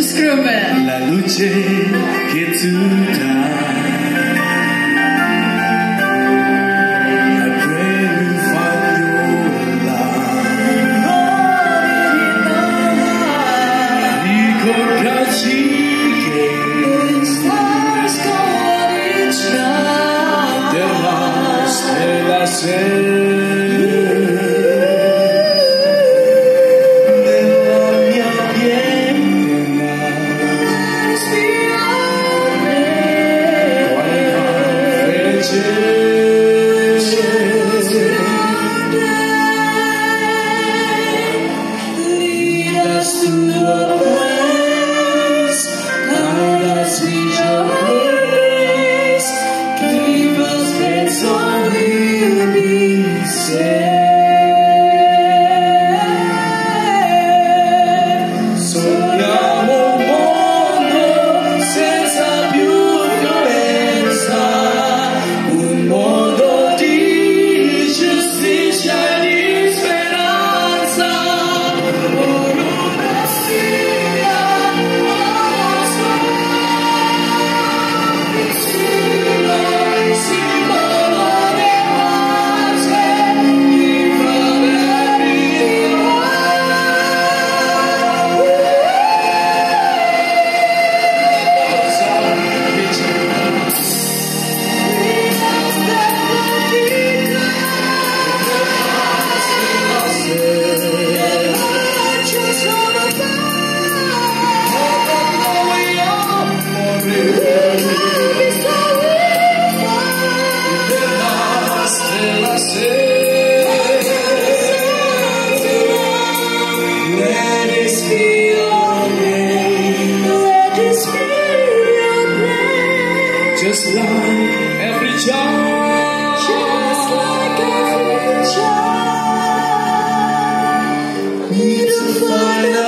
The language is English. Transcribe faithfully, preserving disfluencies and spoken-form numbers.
Scriven. La luce che tu dai. I pray you find your love. Ricordarci che Stars go each night. della stella sera. Lead us to a place, guide us with your grace, give us faith so we'll be saved. Sogniamo un mondo senza più violenza, un mondo di giustizia e di speranza. Just like every child, just like every child, need to find